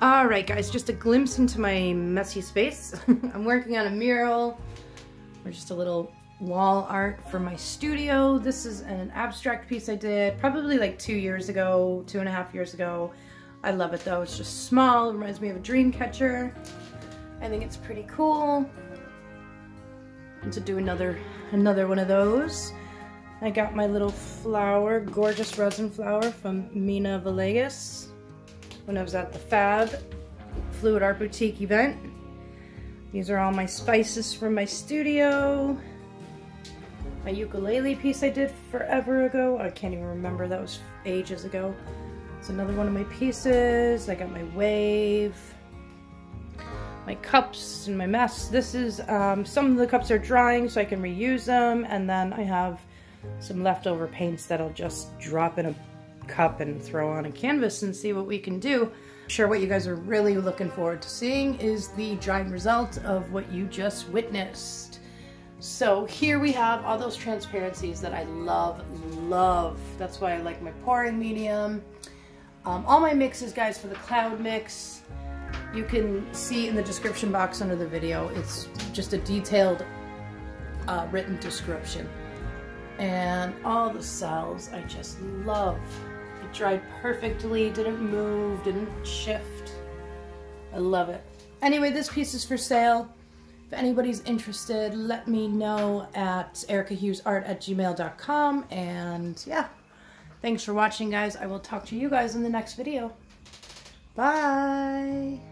Alright guys, just a glimpse into my messy space. I'm working on a mural, or just a little wall art for my studio. This is an abstract piece I did probably like 2 years ago, 2.5 years ago. I love it though, it's just small, it reminds me of a dream catcher. I think it's pretty cool. And to do another one of those. I got my little flower, gorgeous resin flower from Mina Villegas when I was at the Fab Fluid Art Boutique event. These are all my spices from my studio. My ukulele piece I did forever ago. I can't even remember, that was ages ago. It's another one of my pieces. I got my wave, my cups and my mess. This is, some of the cups are drying so I can reuse them, and then I have some leftover paints that I'll just drop in a cup and throw on a canvas and see what we can do. I'm sure what you guys are really looking forward to seeing is the drying result of what you just witnessed. So here we have all those transparencies that I love. That's why I like my pouring medium. All my mixes, guys, for the cloud mix, you can see in the description box under the video. It's just a detailed written description. And all the cells I just love. It dried perfectly, didn't move, didn't shift. I love it. Anyway, this piece is for sale. If anybody's interested, let me know at ericahughesart@gmail.com. And yeah, thanks for watching, guys. I will talk to you guys in the next video. Bye.